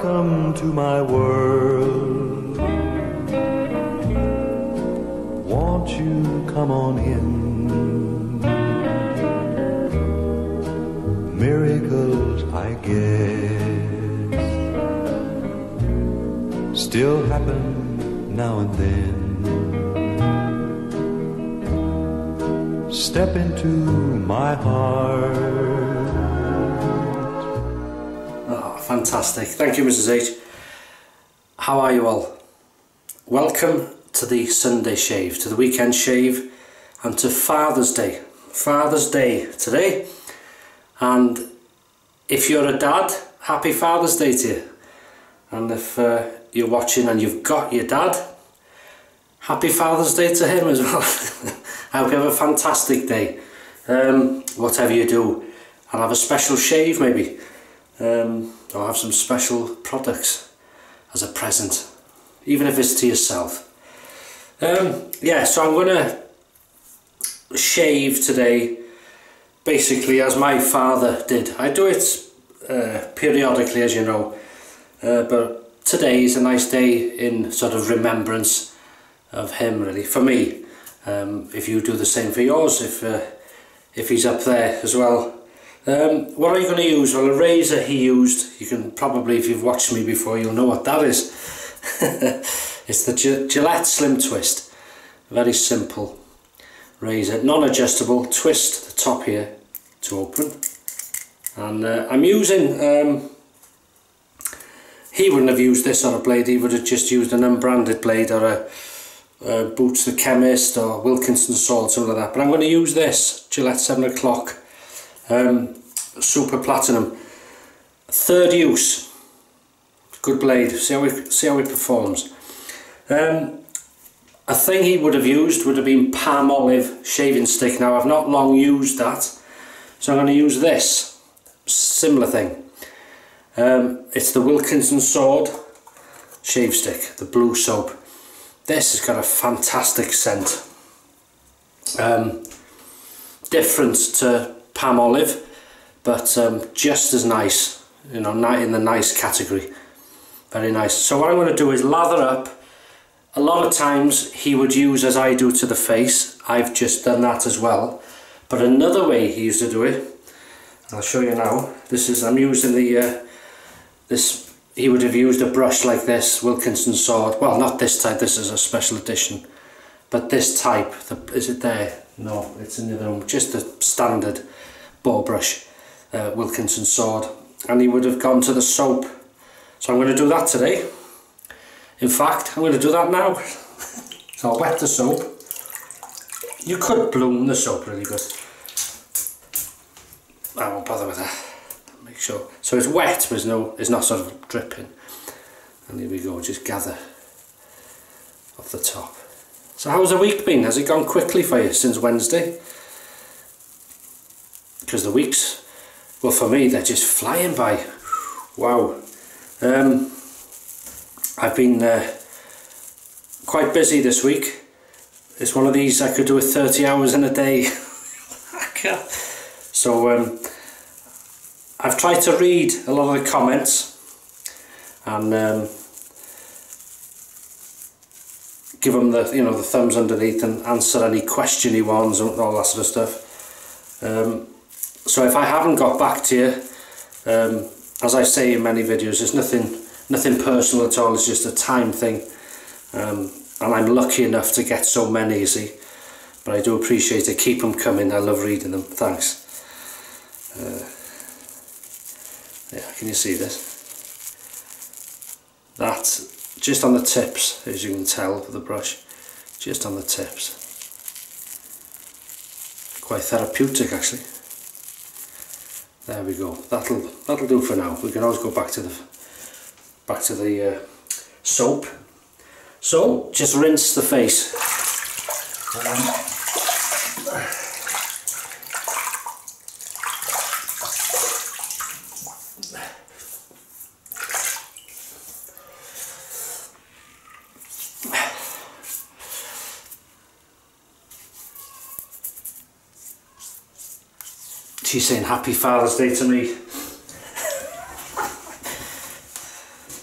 Welcome to my world. Won't you come on in? Miracles, I guess, still happen now and then. Step into my heart. Fantastic. Thank you, Mrs. H. How are you all? Welcome to the Sunday shave, to the weekend shave, and to Father's Day. Father's Day today. And if you're a dad, happy Father's Day to you. And if you're watching and you've got your dad, happy Father's Day to him as well. I hope you have a fantastic day. Whatever you do, and have a special shave maybe. Or have some special products as a present, even if it's to yourself. Yeah, so I'm gonna shave today basically as my father did. I do it periodically, as you know, but today is a nice day in sort of remembrance of him, really, for me. If you do the same for yours, if he's up there as well. What are you going to use? Well, a razor he used, you can probably, if you've watched me before, you'll know what that is. It's the Gillette Slim Twist. Very simple razor, non-adjustable. Twist the top here to open. And I'm using, he wouldn't have used this on a blade, he would have just used an unbranded blade or a Boots the Chemist or Wilkinson Sword, something like that. But I'm going to use this Gillette 7 o'clock. Super Platinum, third use, good blade. See how it performs. A thing he would have used would have been palm olive shaving stick. Now I've not long used that, so I'm going to use this similar thing. It's the Wilkinson Sword shave stick, the blue soap. This has got a fantastic scent, different to palm olive, but just as nice, you know, in the nice category. Very nice. So what I'm going to do is lather up. A lot of times he would use as I do to the face. I've just done that as well. But another way he used to do it, I'll show you now. This is, I'm using the he would have used a brush like this, Wilkinson Sword. Well, not this type, this is a special edition. But this type, is it there? No, it's in the other room. Just the standard ball brush, Wilkinson Sword. And he would have gone to the soap. So I'm going to do that today. In fact, I'm going to do that now. So I'll wet the soap. You could bloom the soap really, but I won't bother with that. Make sure. So it's wet, but it's not sort of dripping. And here we go, just gather off the top. So how's the week been? Has it gone quickly for you since Wednesday? Because the weeks, well, for me, they're just flying by. Wow. I've been quite busy this week. It's one of these, I could do it 30 hours in a day. So I've tried to read a lot of the comments and give them the, you know, the thumbs underneath and answer any questiony ones and all that sort of stuff. So if I haven't got back to you, as I say in many videos, there's nothing personal at all. It's just a time thing, and I'm lucky enough to get so many, you see. But I do appreciate it. Keep them coming. I love reading them. Thanks. Yeah, can you see this? That's just on the tips, as you can tell with the brush. Just on the tips. Quite therapeutic, actually. There we go. That'll do for now. We can always go back to the soap. So just rinse the face. She's saying Happy Father's Day to me.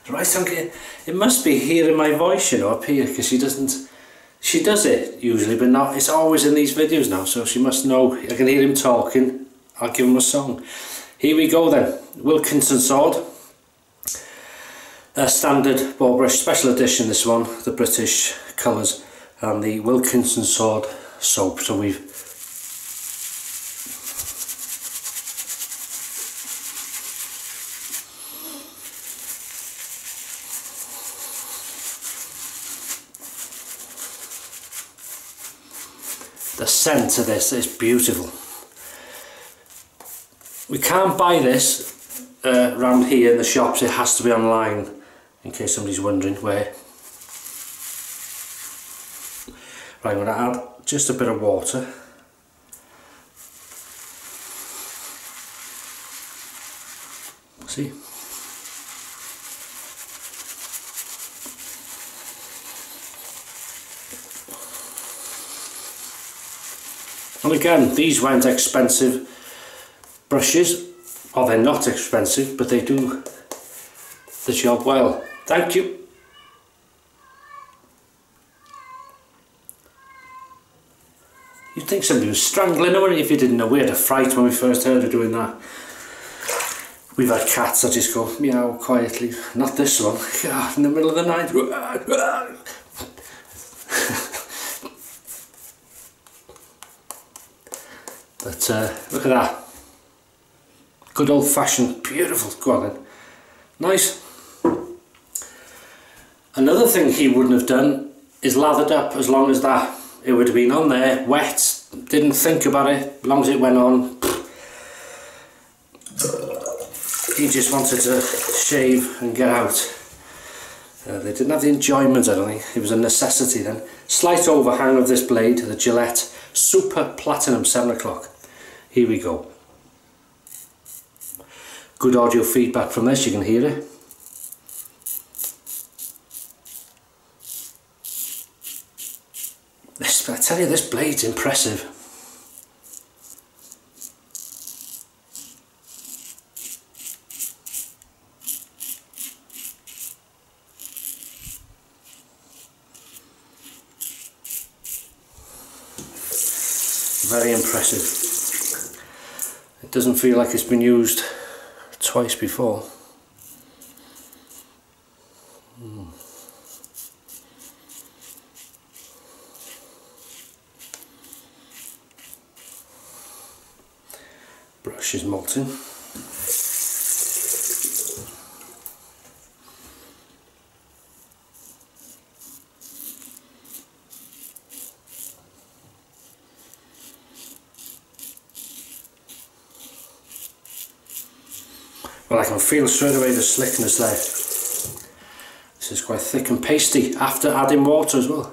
Right, it must be hearing my voice, you know, up here, because she does it usually, but not, it's always in these videos now, so she must know. I can hear him talking, I'll give him a song. Here we go then, Wilkinson sword. A standard ball brush, special edition this one, the British colours, and the Wilkinson sword soap. So we've the scent of this is beautiful. We can't buy this around here in the shops, it has to be online, in case somebody's wondering where. Right, I'm going to add just a bit of water. See? And again, these weren't expensive brushes, or they're not expensive, but they do the job well. Thank you. You'd think somebody was strangling her if you didn't know. We had a fright when we first heard her doing that. We've had cats that just go meow quietly. Not this one. God, in the middle of the night. But look at that. Good old fashioned, beautiful. Go on then. Nice. Another thing he wouldn't have done is lathered up as long as that. It would have been on there, wet, didn't think about it, as long as it went on. He just wanted to shave and get out. They didn't have the enjoyment, I don't think. It was a necessity then. Slight overhang of this blade, the Gillette Super Platinum 7 o'clock. Here we go. Good audio feedback from this, you can hear it. I tell you, this blade's impressive. Very impressive. It doesn't feel like it's been used twice before. Brush is molten. Well, I can feel straight away the slickness there. This is quite thick and pasty after adding water as well.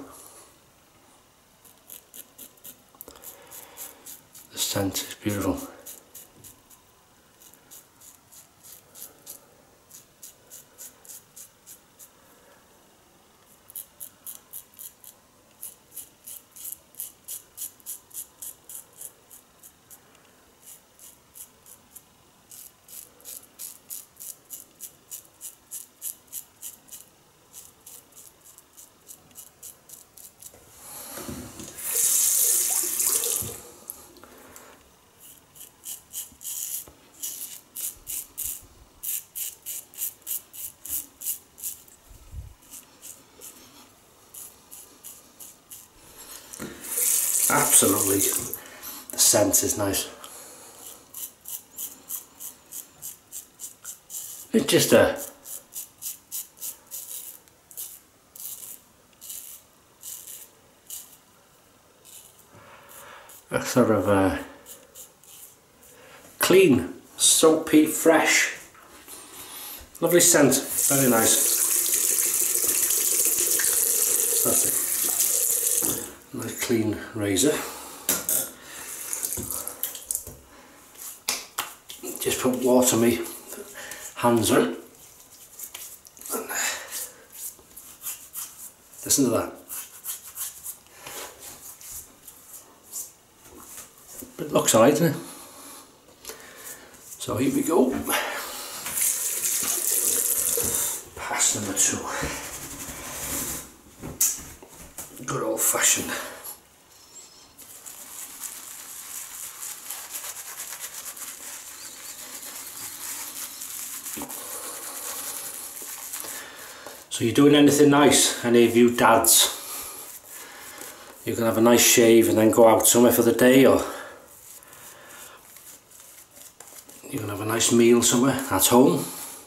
The scent is beautiful. Absolutely, the scent is nice. It's just a sort of a clean, soapy, fresh, lovely scent, very nice. That's it. Nice clean razor. Just put water on my hands on. Listen to that. It looks alright, doesn't it? So here we go. Pass number 2. Good old fashioned. So you're doing anything nice, any of you dads? You can have a nice shave and then go out somewhere for the day, or you can have a nice meal somewhere at home.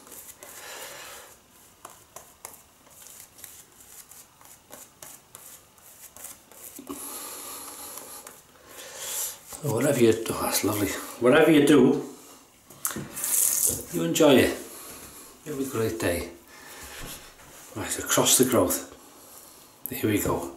So whatever you do, oh, that's lovely. Whatever you do, you enjoy it. You have a great day. Right, across the growth. Here we go.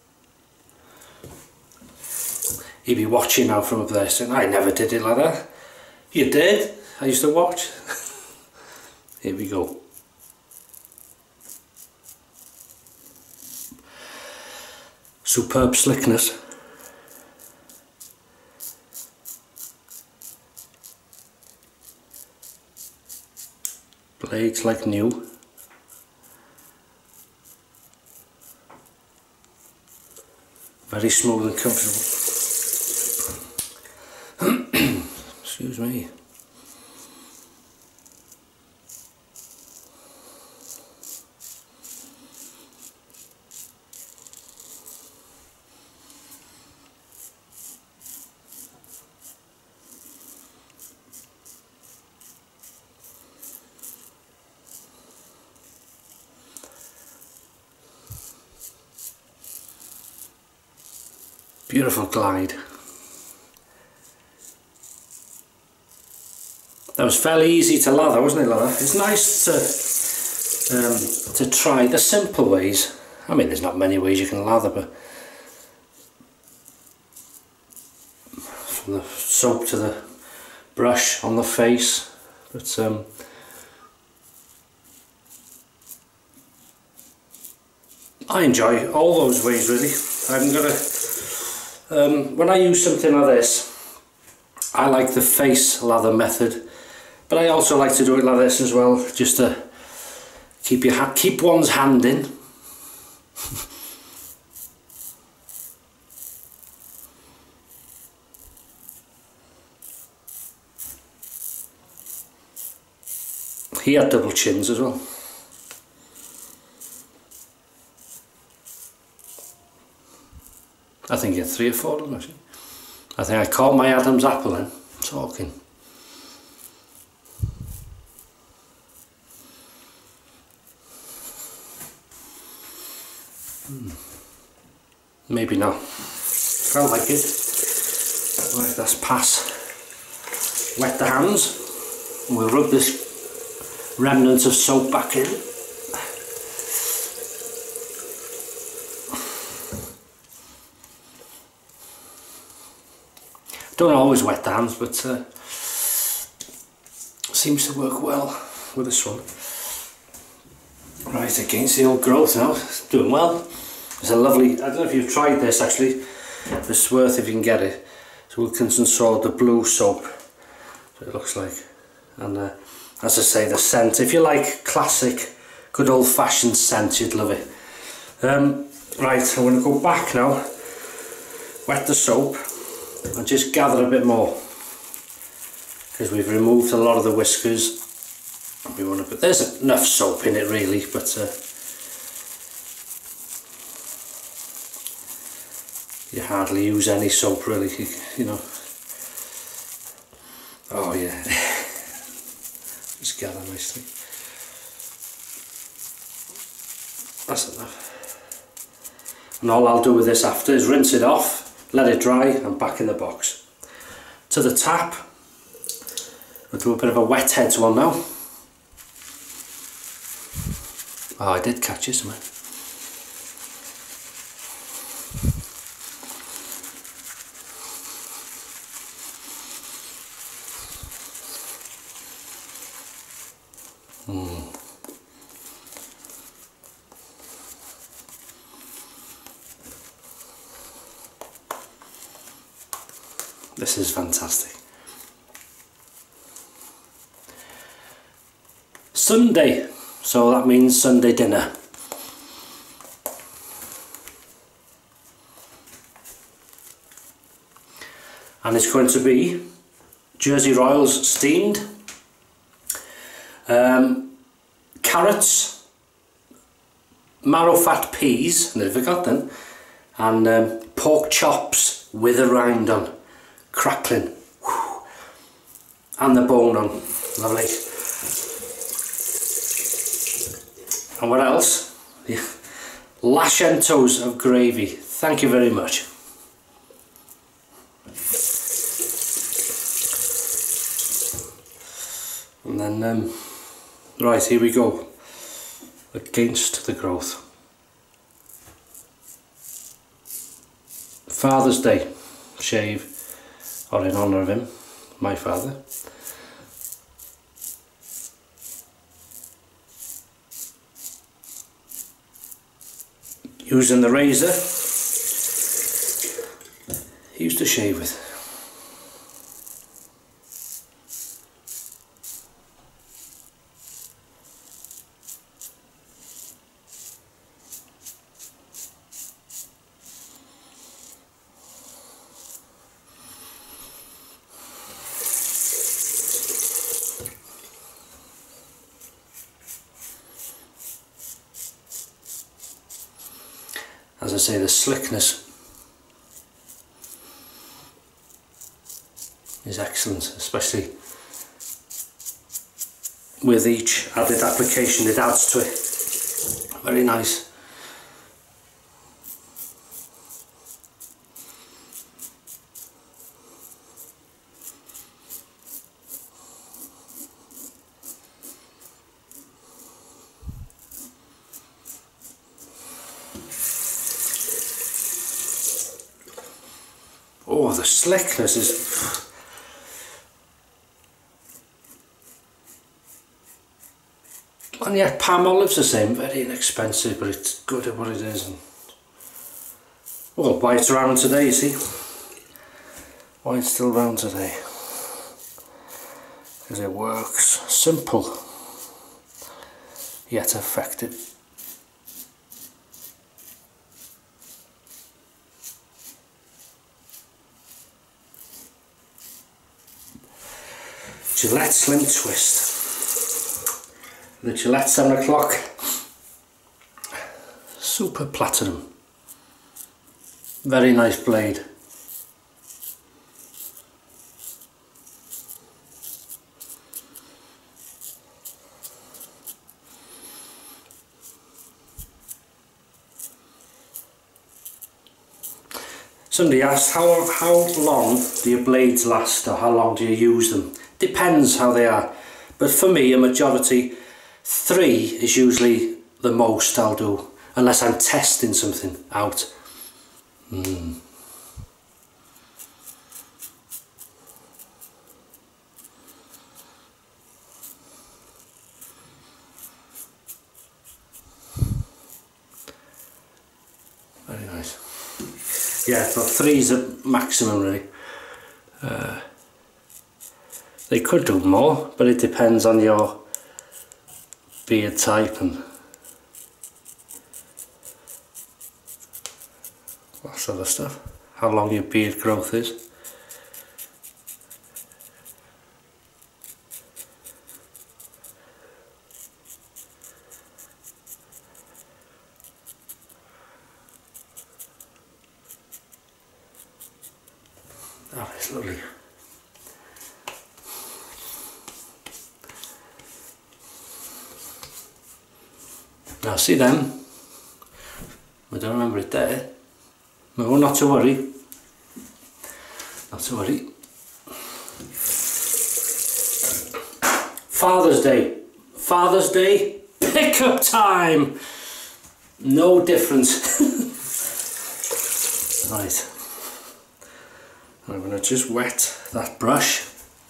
He'd be watching now from up there saying, I never did it like that. You did? I used to watch. Here we go. Superb slickness. Blades like new. Very smooth and comfortable. Excuse me. Beautiful glide. That was fairly easy to lather, wasn't it, lather? It's nice to try the simple ways. I mean, there's not many ways you can lather, but from the soap to the brush on the face. But I enjoy all those ways, really. I'm gonna. When I use something like this, I like the face lather method, but I also like to do it like this as well, just to keep one's hand in. He had double chins as well. I think he had 3 or 4 of them actually. I think I caught my Adam's apple then, talking. Maybe not. Felt like it. Right, let's pass. Wet the hands. And we'll rub this remnant of soap back in. Don't always wet the hands, but seems to work well with this one. Right, against the old growth now. It's doing well. It's a lovely, I don't know if you've tried this actually, it's worth if you can get it. It's Wilkinson Sword, the blue soap, so it looks like. And as I say, the scent, if you like classic, good old fashioned scent, you'd love it. Right, I'm going to go back now, wet the soap, and just gather a bit more, because we've removed a lot of the whiskers. We want to put, there's enough soap in it really, but you hardly use any soap really, you know. Oh yeah, just gather nicely. That's enough. And all I'll do with this after is rinse it off, let it dry, and back in the box. To the tap, we'll do a bit of a wet heads one now. Oh, I did catch it somewhere. This is fantastic. Sunday, so that means Sunday dinner. And it's going to be Jersey Royals steamed, carrots, marrow fat peas, never got them, and pork chops with a rind on, crackling. Whew. And the bone on, lovely. And what else? Yeah. Lashentos of gravy, thank you very much. And then, right, here we go, against the growth. Father's Day shave, or in honour of him, my father. Using the razor he used to shave with. As I say, the slickness is excellent, especially with each added application it adds to it. Very nice. Oh, the slickness is... And yet palm olive's the same, very inexpensive, but it's good at what it is. And well, why it's around today, you see. Why it's still around today. Because it works. Simple, yet effective. Gillette Slim Twist. The Gillette 7 o'clock Super Platinum. Very nice blade. Somebody asked how long do your blades last, or how long do you use them? Depends how they are, but for me a majority 3 is usually the most I'll do, unless I'm testing something out. Very nice. Yeah, but 3 is the maximum really. They could do more, but it depends on your beard type and that sort of stuff. How long your beard growth is. That is lovely. Now see them, I don't remember it there. No, not to worry. Not to worry. Father's Day. Father's Day, pickup time! No difference. Right. I'm going to just wet that brush.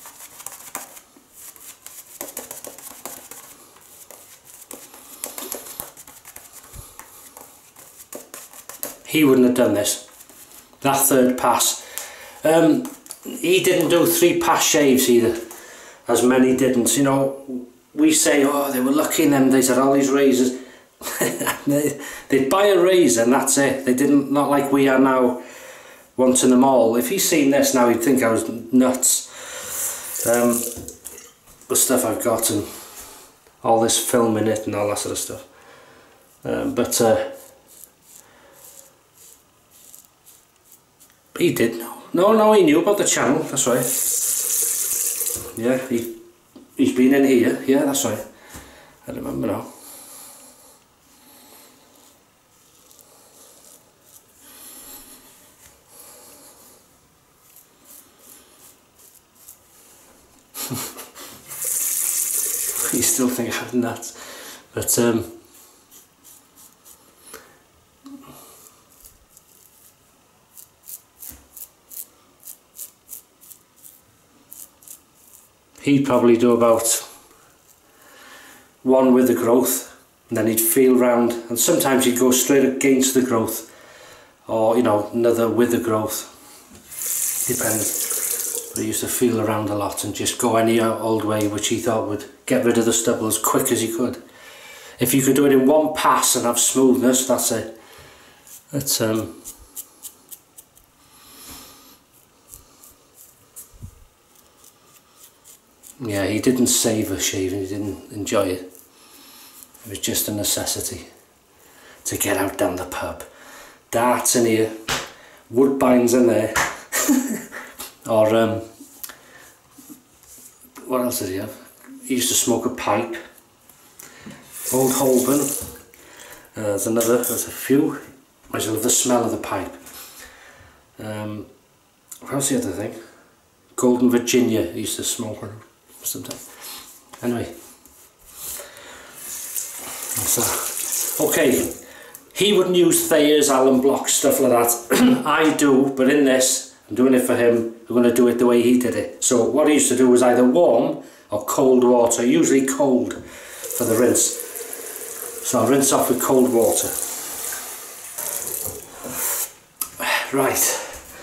He wouldn't have done this, that 3rd pass. He didn't do 3 pass shaves either, as many didn't. You know, we say, oh, they were lucky in them days, had all these razors. They'd buy a razor and that's it. They didn't, not like we are now, wanting them all. If he's seen this now, he'd think I was nuts. The stuff I've got and all this film in it and all that sort of stuff. He did know. No, he knew about the channel, that's right. Yeah, he's been in here, yeah, that's right. I remember now. You still think I'm nuts, but he'd probably do about one with the growth, and then he'd feel round, and sometimes he'd go straight against the growth, or you know, another with the growth, depends. But he used to feel around a lot and just go any old way which he thought would get rid of the stubble as quick as he could. If you could do it in one pass and have smoothness, that's it. That's yeah, he didn't savour shaving, he didn't enjoy it. It was just a necessity to get out down the pub. Darts in here, woodbines in there. Or what else did he have? He used to smoke a pipe. Old Holborn. There's a few. I just love the smell of the pipe. What's the other thing? Golden Virginia he used to smoke sometimes. Anyway. So, okay. He wouldn't use Thayer's, Allen Block, stuff like that. I do, but in this, I'm doing it for him. I'm going to do it the way he did it. So what I used to do was either warm or cold water, usually cold for the rinse. So I'll rinse off with cold water. Right.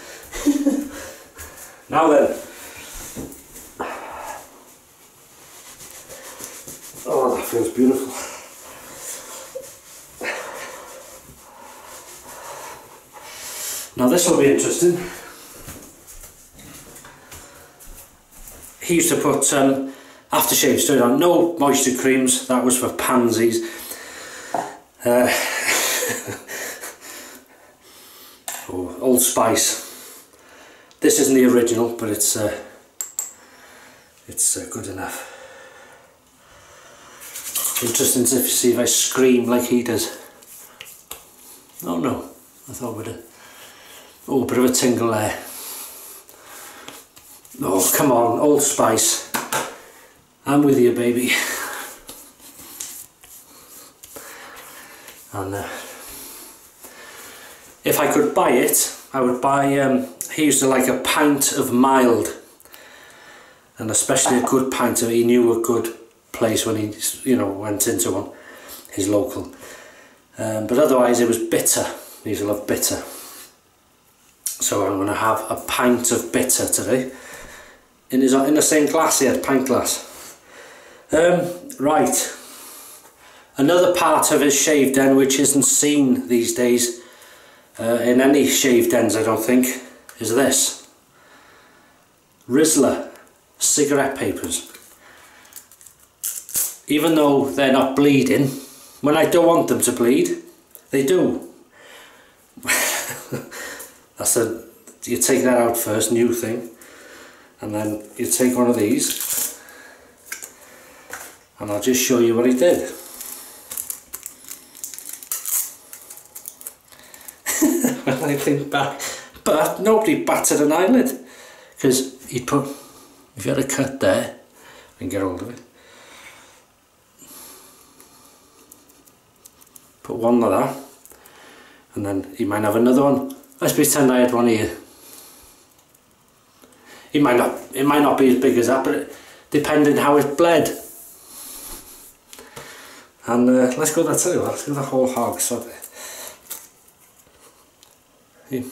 Now then. Oh, that feels beautiful. Now this will be interesting. He used to put aftershave straight on, no moisture creams, that was for pansies. Oh, Old Spice. This isn't the original, but it's good enough. Interesting to see if I scream like he does. Oh no, I thought we'd have... Oh, a bit of a tingle there. Oh, come on, Old Spice. I'm with you, baby. And if I could buy it, I would buy, he used to like a pint of mild. And especially a good pint of, he knew a good place when he, you know, went into one, his local. But otherwise it was bitter. He used to love bitter. So I'm going to have a pint of bitter today. In the same glass here, pint glass. Right. Another part of his shave den which isn't seen these days in any shave dens, I don't think, is this. Rizla cigarette papers. Even though they're not bleeding, when I don't want them to bleed, they do. You take that out first, new thing, and then you take one of these, and I'll just show you what he did. When I think back, but nobody batted an eyelid, because he'd put, if you had a cut there, I can get hold of it, put one like that, and then he might have another one. Let's pretend I had one here. It might not be as big as that, but depending how it bled. And let's go, that's it, let's go the whole hog, so you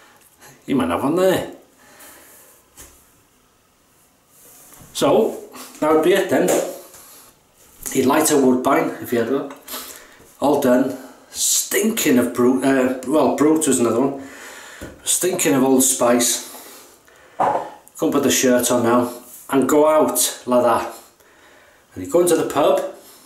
might have one there. So that would be it then. He'd light a Woodbine if he had one. All done. Stinking of Brut, well, Brut was another one. Stinking of Old Spice. Come put the shirt on now and go out like that. And you go into the pub,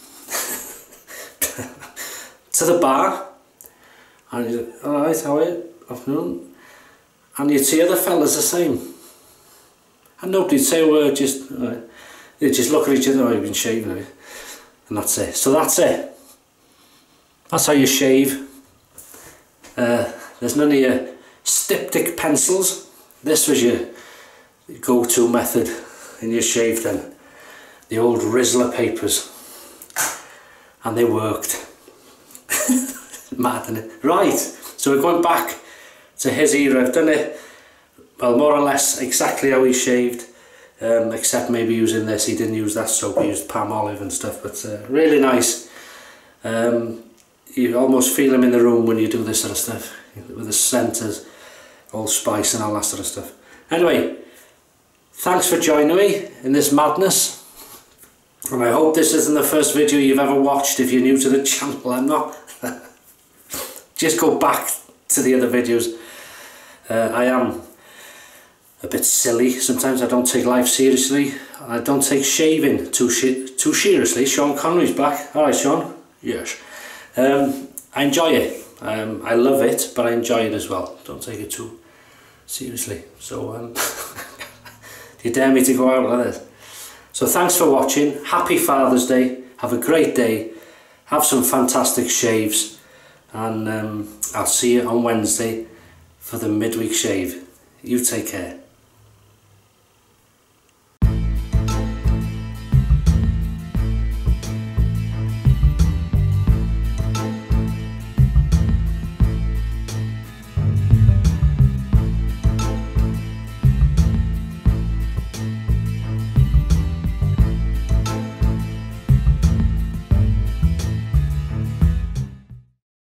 to the bar, and you alright, how are you? Afternoon. And you'd see other fellas the same. And nobody'd say a word, just they'd just look at each other, oh, you've been shaving, have you? And that's it. So that's it. That's how you shave. There's none of your styptic pencils. This was your go-to method in your shave then. The old Rizla papers. And they worked. Mad, isn't it? Right, so we're going back to his era. I've done it, well, more or less exactly how he shaved, except maybe using this. He didn't use that soap, he used palm olive and stuff, but really nice. You almost feel him in the room when you do this sort of stuff, with the scent, Old Spice and all that sort of stuff. Anyway, thanks for joining me in this madness. And I hope this isn't the first video you've ever watched if you're new to the channel. I'm not. Just go back to the other videos. I am a bit silly. Sometimes I don't take life seriously. I don't take shaving too seriously. Sean Connery's back. Alright, Sean. Yes. I enjoy it. I love it, but I enjoy it as well. Don't take it too seriously. So, do you dare me to go out like this? So thanks for watching. Happy Father's Day. Have a great day. Have some fantastic shaves. And I'll see you on Wednesday for the midweek shave. You take care.